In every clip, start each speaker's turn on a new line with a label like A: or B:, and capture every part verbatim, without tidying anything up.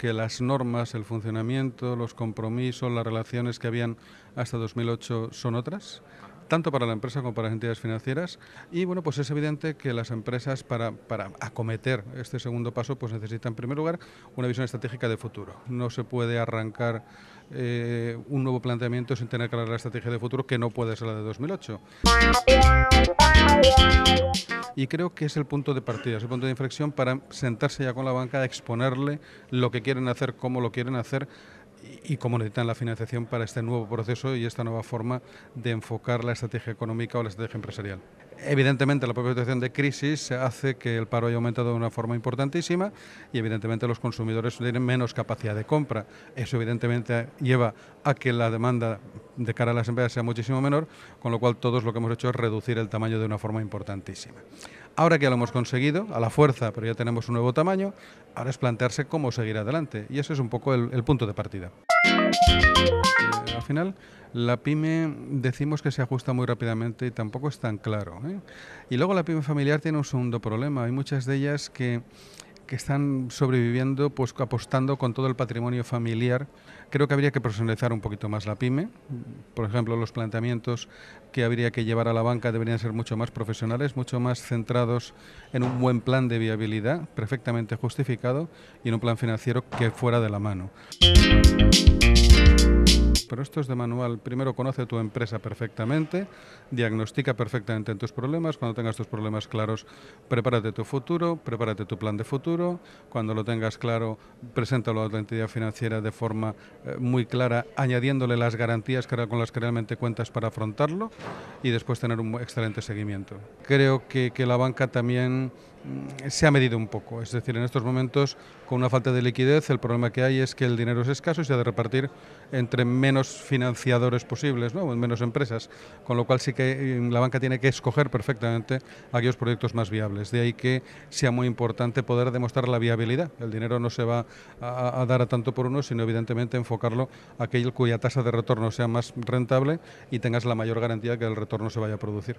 A: que las normas, el funcionamiento, los compromisos, las relaciones que habían hasta dos mil ocho son otras, tanto para la empresa como para las entidades financieras. Y bueno, pues es evidente que las empresas para, para acometer este segundo paso pues necesitan en primer lugar una visión estratégica de futuro. No se puede arrancar eh, un nuevo planteamiento sin tener clara la estrategia de futuro, que no puede ser la de dos mil ocho. Y creo que es el punto de partida, es el punto de inflexión para sentarse ya con la banca, a exponerle lo que quieren hacer, cómo lo quieren hacer y cómo necesitan la financiación para este nuevo proceso y esta nueva forma de enfocar la estrategia económica o la estrategia empresarial. Evidentemente, la propia situación de crisis hace que el paro haya aumentado de una forma importantísima y evidentemente los consumidores tienen menos capacidad de compra. Eso evidentemente lleva a que la demanda de cara a las empresas sea muchísimo menor, con lo cual todos lo que hemos hecho es reducir el tamaño de una forma importantísima. Ahora que ya lo hemos conseguido, a la fuerza, pero ya tenemos un nuevo tamaño, ahora es plantearse cómo seguir adelante y ese es un poco el, el punto de partida. Eh, al final, la pyme decimos que se ajusta muy rápidamente y tampoco es tan claro, ¿eh? Y luego la pyme familiar tiene un segundo problema. Hay muchas de ellas que, que están sobreviviendo, pues apostando con todo el patrimonio familiar. Creo que habría que profesionalizar un poquito más la pyme. Por ejemplo, los planteamientos que habría que llevar a la banca deberían ser mucho más profesionales, mucho más centrados en un buen plan de viabilidad, perfectamente justificado, y en un plan financiero que fuera de la mano. Pero esto es de manual. Primero conoce tu empresa perfectamente, diagnostica perfectamente tus problemas. Cuando tengas tus problemas claros, prepárate tu futuro, prepárate tu plan de futuro. Cuando lo tengas claro, preséntalo a la entidad financiera de forma eh, muy clara, añadiéndole las garantías que, con las que realmente cuentas para afrontarlo y después tener un excelente seguimiento. Creo que, que la banca también se ha medido un poco, es decir, en estos momentos con una falta de liquidez el problema que hay es que el dinero es escaso y se ha de repartir entre menos financiadores posibles, ¿no? Menos empresas, con lo cual sí que la banca tiene que escoger perfectamente aquellos proyectos más viables, de ahí que sea muy importante poder demostrar la viabilidad. El dinero no se va a, a dar a tanto por uno, sino evidentemente enfocarlo a aquel cuya tasa de retorno sea más rentable y tengas la mayor garantía que el retorno se vaya a producir.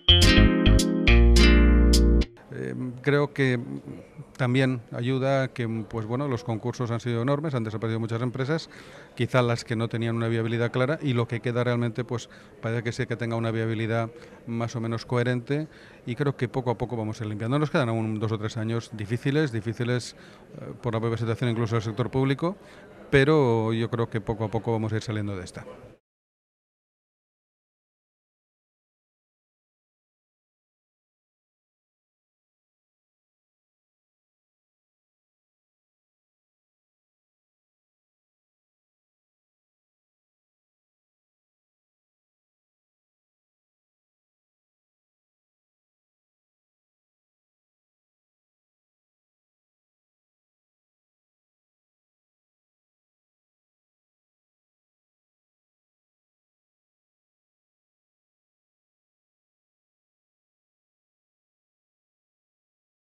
A: Eh, creo que también ayuda a que pues bueno, los concursos han sido enormes, han desaparecido muchas empresas, quizá las que no tenían una viabilidad clara y lo que queda realmente pues parece que sí que tenga una viabilidad más o menos coherente y creo que poco a poco vamos a ir limpiando. Nos quedan aún dos o tres años difíciles, difíciles eh, por la propia situación incluso del sector público, pero yo creo que poco a poco vamos a ir saliendo de esta.